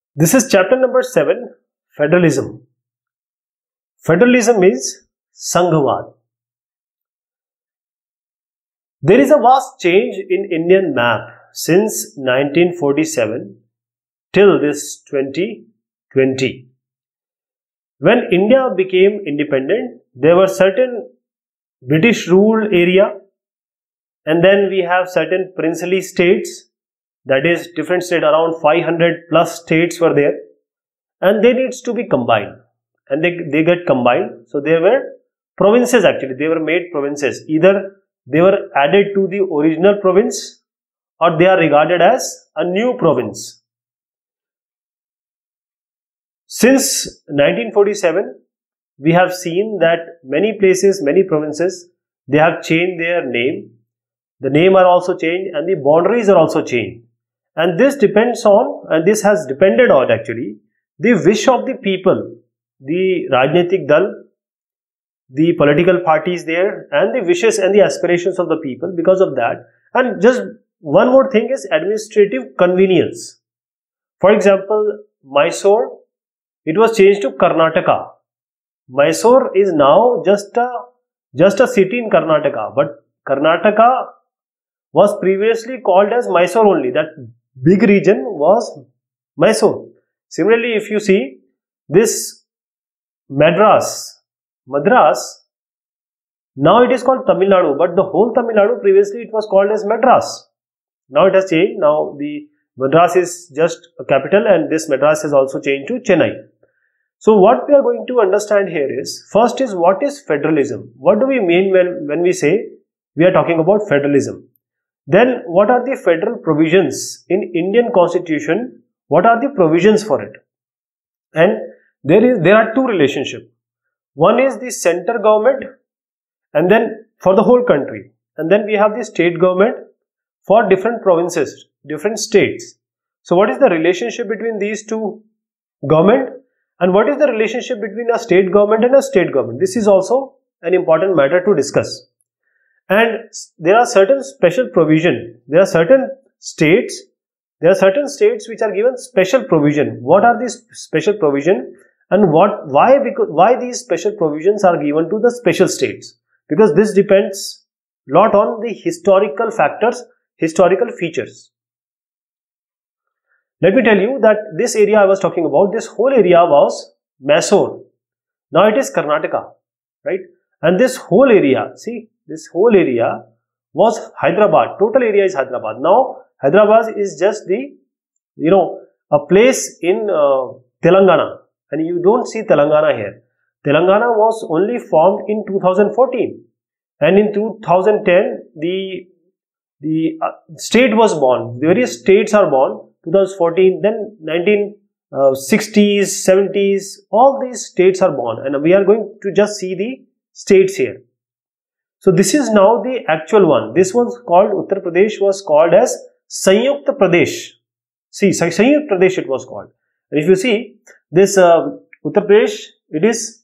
This is chapter number 7, Federalism. Federalism is Sanghwad. There is a vast change in Indian map since 1947 till this 2020. When India became independent, there were certain British ruled area, and then we have certain princely states, that is different state, around 500 plus states were there, and they needs to be combined, and they get combined. So there were provinces, actually they were made provinces. Either they were added to the original province or they are regarded as a new province. Since 1947, we have seen that many places, many provinces, they have changed their name. The name are also changed and the boundaries are also changed. And this depends on, and this has depended on actually, the wish of the people, the Rajneetik Dal, the political parties there, and the wishes and the aspirations of the people because of that. And just one more thing is administrative convenience. For example, Mysore, it was changed to Karnataka. Mysore is now just a city in Karnataka, but Karnataka was previously called as Mysore only. That big region was Mysore. Similarly, if you see this Madras, now it is called Tamil Nadu, but the whole Tamil Nadu previously it was called as Madras. Now it has changed. Now the Madras is just a capital, and this Madras has also changed to Chennai. So what we are going to understand here is, first is what is federalism? What do we mean when we say we are talking about federalism? Then what are the federal provisions in Indian Constitution? What are the provisions for it? And there are two relationships. One is the center government, and then for the whole country, and then we have the state government for different provinces, different states. So what is the relationship between these two government, and what is the relationship between a state government and a state government? This is also an important matter to discuss. And there are certain special provision. There are certain states which are given special provision. What are these special provision, and why these special provisions are given to the special states? Because this depends a lot on the historical factors, historical features. Let me tell you that this area I was talking about, this whole area was Mysore. Now it is Karnataka, right? And this whole area, see, this whole area was Hyderabad. Total area is Hyderabad. Now Hyderabad is just the, a place in Telangana, and you don't see Telangana here. Telangana was only formed in 2014, and in 2010 the state was born. Various states are born. 2014, then 1960s, 70s, all these states are born, and we are going to just see the states here. So this is now the actual one. This was called, Uttar Pradesh was called as Sanyukta Pradesh. See, Sanyukta Pradesh it was called. And if you see this Uttar Pradesh, it is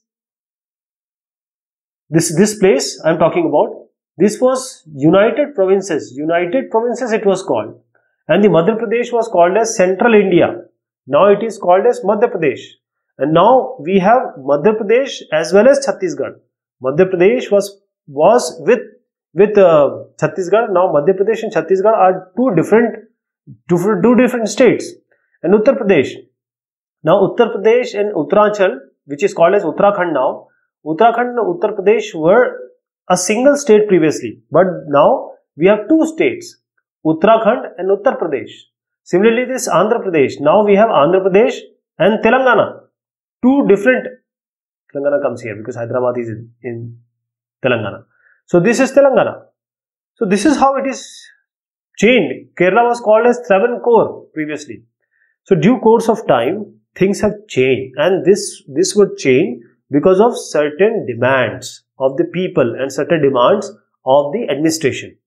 this place I am talking about. This was United Provinces. United Provinces it was called. And the Madhya Pradesh was called as Central India. Now it is called as Madhya Pradesh. And now we have Madhya Pradesh as well as Chhattisgarh. Madhya Pradesh was with Chhattisgarh. Now Madhya Pradesh and Chhattisgarh are two different states. And Uttar Pradesh. Now Uttar Pradesh and Uttaranchal, which is called as Uttarakhand now. Uttarakhand and Uttar Pradesh were a single state previously. But now we have two states, Uttarakhand and Uttar Pradesh. Similarly, this Andhra Pradesh. Now we have Andhra Pradesh and Telangana. Two different. Telangana comes here because Hyderabad is in Telangana. So this is Telangana. So this is how it is changed. Kerala was called as Travancore previously. So due course of time, things have changed, and this would change because of certain demands of the people and certain demands of the administration.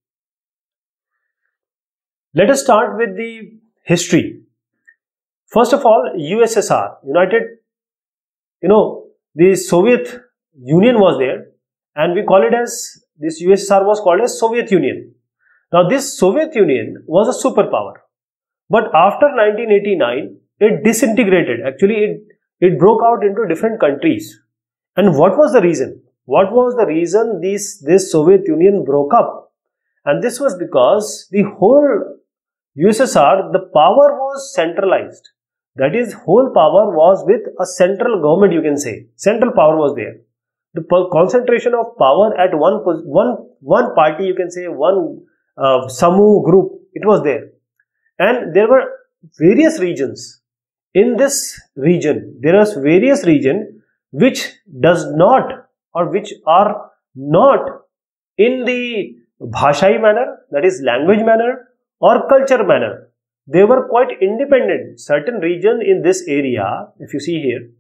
Let us start with the history. First of all, USSR, the Soviet Union was there, and we call it as, this USSR was called as Soviet Union. Now this Soviet Union was a superpower, but after 1989, it disintegrated. Actually, it broke out into different countries. And what was the reason? What was the reason this Soviet Union broke up? And this was because the whole USSR, the power was centralized. That is, whole power was with a central government, you can say. Central power was there. The concentration of power at one party, you can say, one Samu group, it was there. And there were various regions. In this region, there are various regions which does not or which are not in the Bhashai manner, that is language manner or culture manner. They were quite independent. Certain region in this area, if you see here,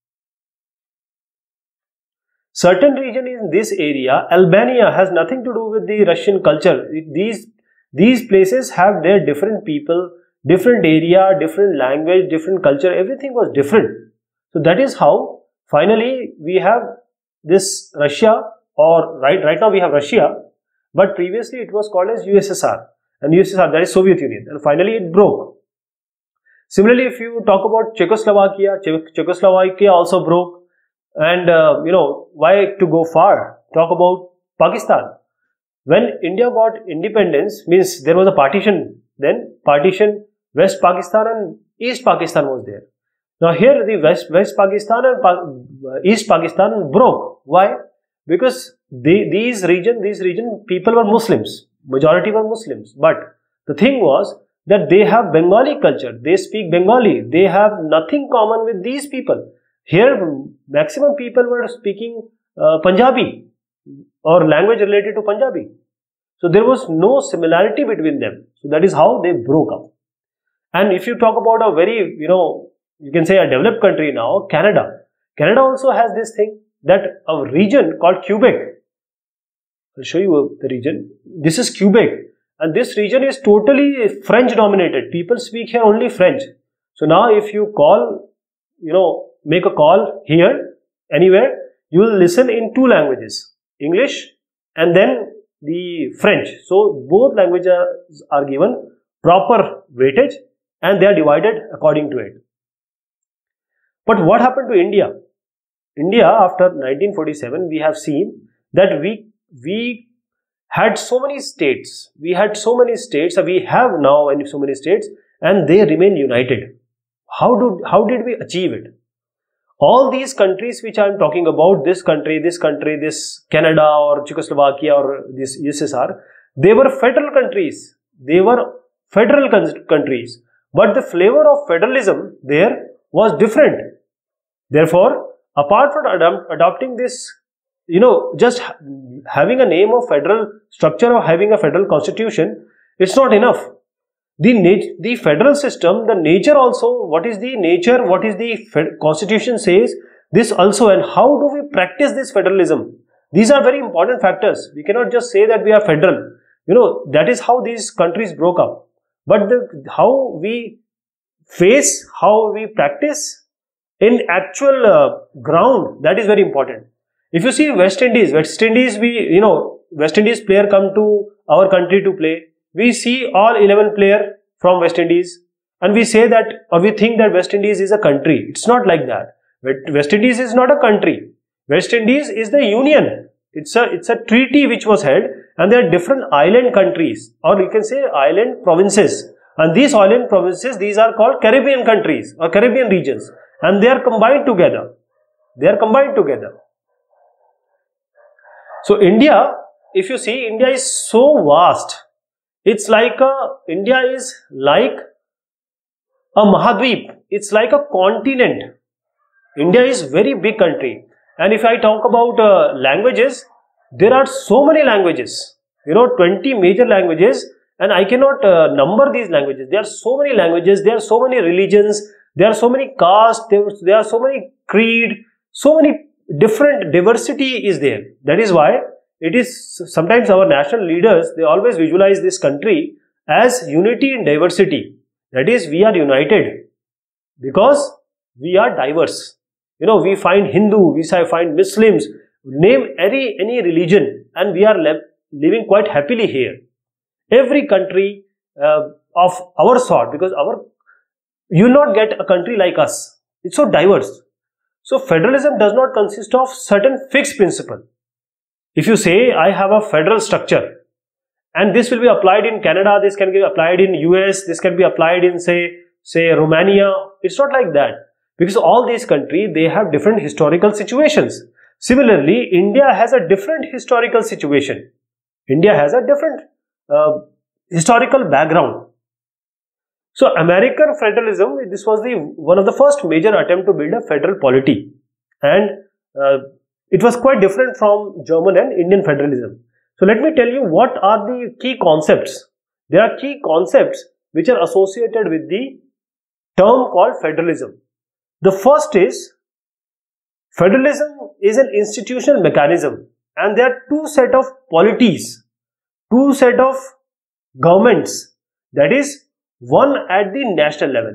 certain region in this area, Albania has nothing to do with the Russian culture. These places have their different people, different area, different language, different culture. Everything was different. So that is how finally we have this Russia, or right now we have Russia, but previously it was called as USSR. And USSR, that is Soviet Union, and finally it broke. Similarly, if you talk about Czechoslovakia also broke. And why to go far? Talk about Pakistan. When India got independence, means there was a partition. Then partition, West Pakistan and East Pakistan was there. Now here the West Pakistan and East Pakistan broke. Why? Because these region people were Muslims. Majority were Muslims. But the thing was that they have Bengali culture. They speak Bengali. They have nothing common with these people. Here, maximum people were speaking Punjabi or language related to Punjabi. So there was no similarity between them. So that is how they broke up. And if you talk about a very, you can say a developed country now, Canada. Canada also has this thing, that a region called Quebec. I'll show you the region. This is Quebec. And this region is totally French dominated. People speak here only French. So now if you call, make a call here, anywhere, you will listen in two languages, English and then the French. So both languages are given proper weightage and they are divided according to it. But what happened to India? India, after 1947, we have seen that we had so many states. We have now so many states, and they remain united. How did we achieve it? All these countries which I am talking about, this country, this Canada or Czechoslovakia or this USSR, they were federal countries. But the flavor of federalism there was different. Therefore, apart from adopting this, just having a name of federal structure or having a federal constitution, it's not enough. The federal system, the nature also, what is the nature, what is the constitution says, this also, and how do we practice this federalism? These are very important factors. We cannot just say that we are federal. That is how these countries broke up. But how we face, how we practice in actual ground, that is very important. If you see West Indies, West Indies player come to our country to play. We see all 11 players from West Indies and we say that, or we think that West Indies is a country. It's not like that. West Indies is not a country. West Indies is the union. It's a treaty which was held, and there are different island countries, or you can say island provinces. And these island provinces, these are called Caribbean countries or Caribbean regions, and they are combined together. So India, if you see, India is so vast. It's like India is like a Mahadweep. It's like a continent. India is very big country. And if I talk about languages, there are so many languages. 20 major languages, and I cannot number these languages. There are so many languages. There are so many religions. There are so many castes. There are so many creed. So many different diversity is there. That is why it is sometimes our national leaders, they always visualize this country as unity in diversity. That is, we are united because we are diverse. We find Hindu, we find Muslims, name any religion, and we are living quite happily here. Every country of our sort, because you will not get a country like us. It's so diverse. So federalism does not consist of certain fixed principle. If you say I have a federal structure and this will be applied in Canada, this can be applied in US, this can be applied in say Romania, it's not like that, because all these countries, they have different historical situations. Similarly, India has a different historical situation. India has a different historical background. So American federalism, this was one of the first major attempt to build a federal polity, and it was quite different from German and Indian federalism. So let me tell you what are the key concepts. There are key concepts which are associated with the term called federalism. The first is, federalism is an institutional mechanism, and there are two set of polities, two set of governments, that is, one at the national level.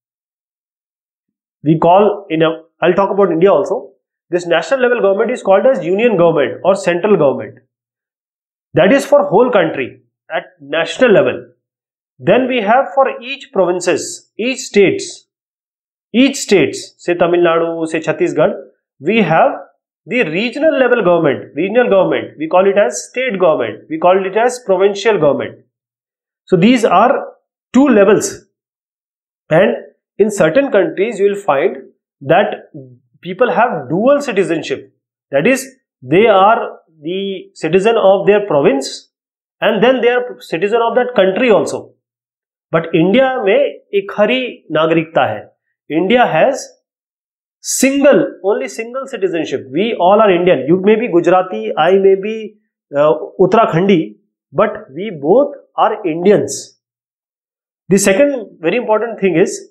We call, I'll talk about India also. This national level government is called as union government or central government. That is for whole country at national level. Then we have for each provinces, each states, say Tamil Nadu, say Chhattisgarh, we have the regional level government, we call it as state government, we call it as provincial government. So these are two levels, and in certain countries you will find that people have dual citizenship, that is, they are the citizen of their province and then they are citizen of that country also. But India में एक खरी नागरिकता है. India has only single citizenship. We all are Indian. You may be Gujarati, I may be Uttarakhandi, but we both are Indians. The second very important thing is,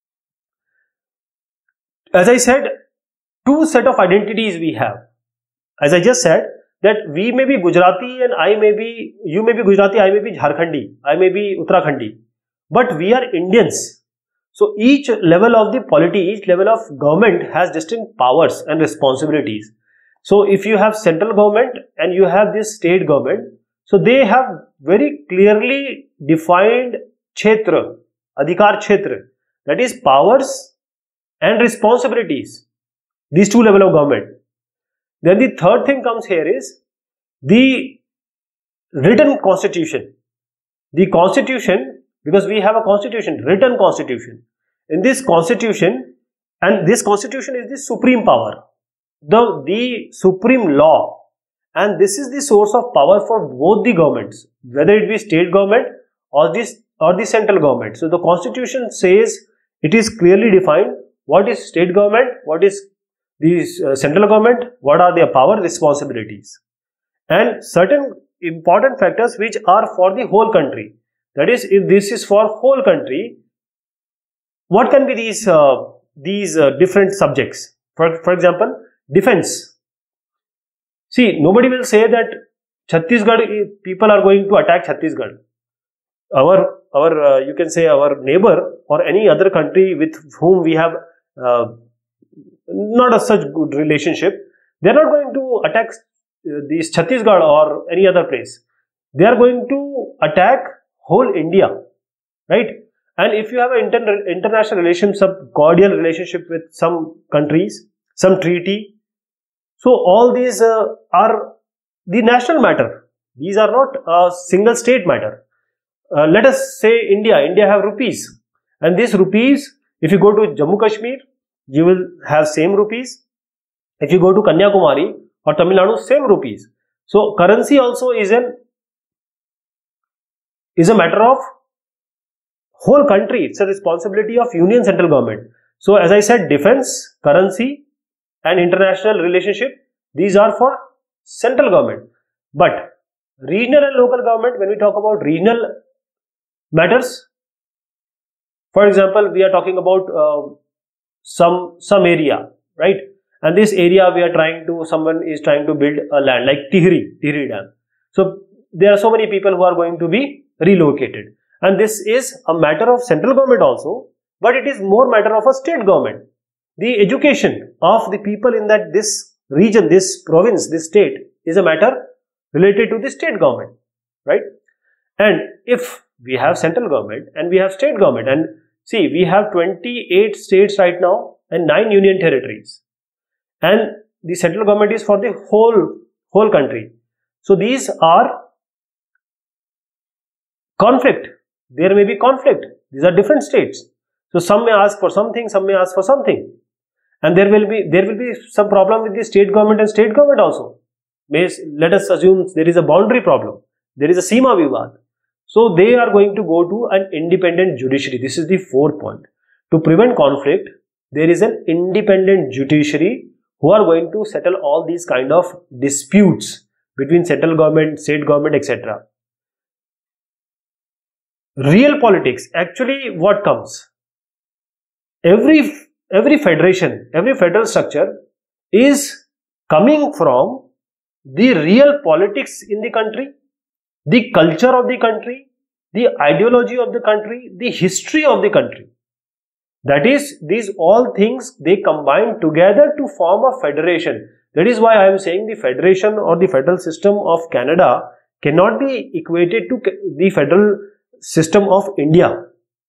as I said, two set of identities we have. As I just said, that we may be Gujarati and you may be Gujarati, I may be Jharkhandi, I may be Uttarakhandi, but we are Indians. So each level of the polity, each level of government has distinct powers and responsibilities. So if you have central government and you have this state government, so they have very clearly defined kshetra, adhikar kshetra, that is powers and responsibilities, these two levels of government. Then the third thing comes here is the written constitution. The constitution, because we have a constitution, written constitution. In this constitution, and this constitution is the supreme power, the supreme law, and this is the source of power for both the governments, whether it be state government or the central government. So the constitution says, it is clearly defined what is state government, what is the central government, what are their power responsibilities, and certain important factors which are for the whole country. That is, if this is for whole country, what can be these different subjects? For example, defense. See, nobody will say that Chhattisgarh people are going to attack Chhattisgarh. Our you can say our neighbor or any other country with whom we have not a such good relationship, they are not going to attack this Chhattisgarh or any other place. They are going to attack whole India, right? And if you have an international relationship, some cordial relationship with some countries, some treaty, so all these are the national matter. These are not a single state matter. Let us say India have rupees, and these rupees, if you go to Jammu Kashmir, you will have same rupees. If you go to Kanyakumari or Tamil Nadu, same rupees. So currency also is a matter of whole country. It's a responsibility of union central government. So as I said, defense, currency and international relationship, these are for central government. But regional and local government, when we talk about regional matters, for example, we are talking about some area, right? And this area someone is trying to build a land like Tihri Dam. So there are so many people who are going to be relocated, and this is a matter of central government also, but it is more matter of a state government. The education of the people in this region, this province, this state is a matter related to the state government, right? And if we have central government and we have state government, and See, we have 28 states right now and 9 union territories. And the central government is for the whole country. So these are conflict. There may be conflict. These are different states. So some may ask for something, some may ask for something. And there will be some problem with the state government and state government also. Let us assume there is a boundary problem. There is a Seema Vivad. So they are going to go to an independent judiciary. This is the fourth point. To prevent conflict, there is an independent judiciary who are going to settle all these kind of disputes between central government, state government, etc. Real politics, actually what comes? Every federation, every federal structure is coming from the real politics in the country, the culture of the country, the ideology of the country, the history of the country. That is, these all things, they combine together to form a federation. That is why I am saying the federation or the federal system of Canada cannot be equated to the federal system of India.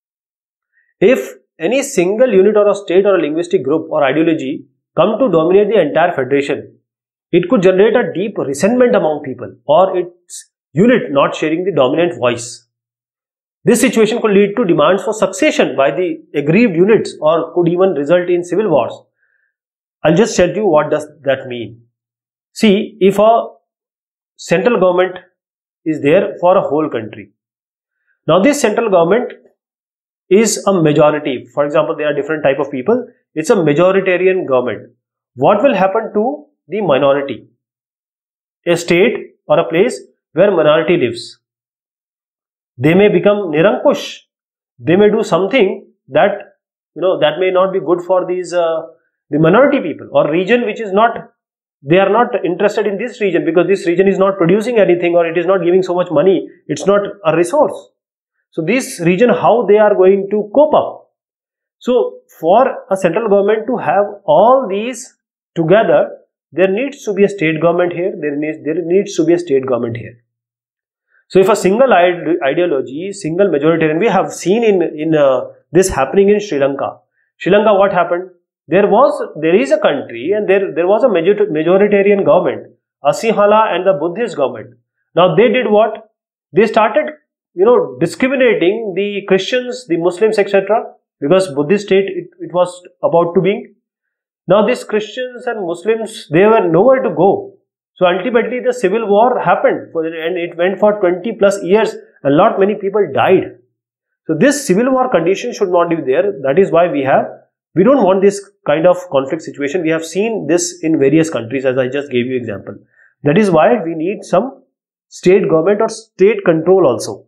If any single unit or a state or a linguistic group or ideology come to dominate the entire federation, it could generate a deep resentment among people or its unit not sharing the dominant voice. This situation could lead to demands for succession by the aggrieved units or could even result in civil wars. I'll just tell you what does that mean. See, if a central government is there for a whole country. Now this central government is a majority. For example, there are different type of people. It's a majoritarian government. What will happen to the minority? A state or a place where minority lives. They may become nirankush. They may do something that, that may not be good for these the minority people or region which is not, they are not interested in this region because this region is not producing anything or it is not giving so much money. It's not a resource. So this region, how they are going to cope up? So for a central government to have all these together, there needs to be a state government here. There needs to be a state government here. So if a single ideology, single majoritarian, we have seen in this happening in Sri Lanka. Sri Lanka, what happened? There is a country and there was a majoritarian government, Asihala and the Buddhist government. Now they did what? They started discriminating the Christians, the Muslims, etc. because Buddhist state it was about to be. Now these Christians and Muslims, they were nowhere to go. So ultimately the civil war happened and it went for 20 plus years and many people died. So this civil war condition should not be there. That is why we don't want this kind of conflict situation. We have seen this in various countries as I just gave you example. That is why we need some state government or state control also.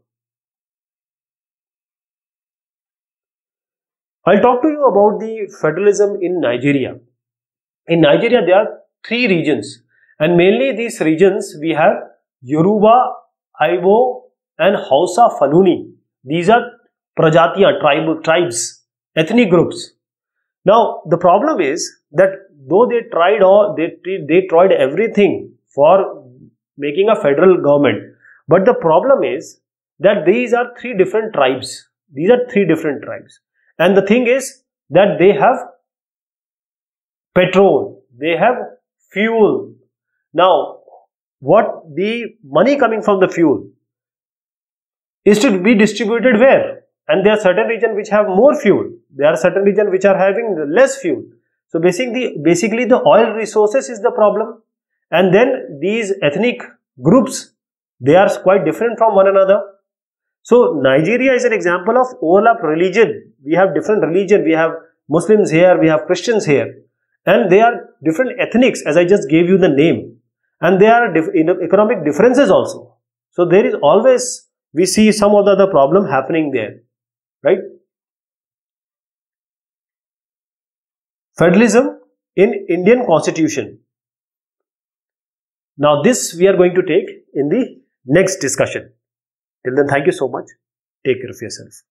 I'll talk to you about the federalism in Nigeria. In Nigeria, there are 3 regions, and mainly these regions we have Yoruba, Igbo, and Hausa Fulani. These are Prajatiya, tribes, ethnic groups. Now, the problem is that though they tried everything for making a federal government, but the problem is that these are 3 different tribes. These are 3 different tribes. And the thing is that they have petrol, they have fuel. Now, what the money coming from the fuel is to be distributed where? And there are certain regions which have more fuel. There are certain regions which are having less fuel. So basically the oil resources is the problem. And then these ethnic groups, they are quite different from one another. So Nigeria is an example of overlap religion. We have different religion. We have Muslims here, we have Christians here. And they are different ethnics, as I just gave you the name. And there are economic differences also. So there is always, we see some of the other problem happening there. Right? Federalism in Indian Constitution. Now this we are going to take in the next discussion. Till then, thank you so much. Take care of yourself.